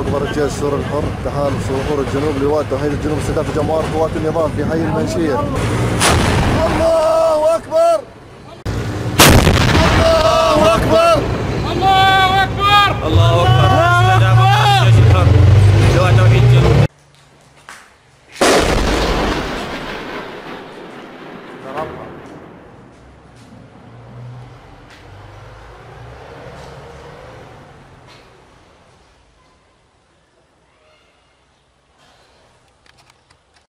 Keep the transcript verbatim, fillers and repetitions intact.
اكبر الجيش السوري الحر تحالف ظهور الجنوب لواء توحيد الجنوب استهداف جماعه قوات النظام في حي المنشيه. الله اكبر الله اكبر الله اكبر الله اكبر استهداف الجيش الحر لواء توحيد الجنوب. نعم.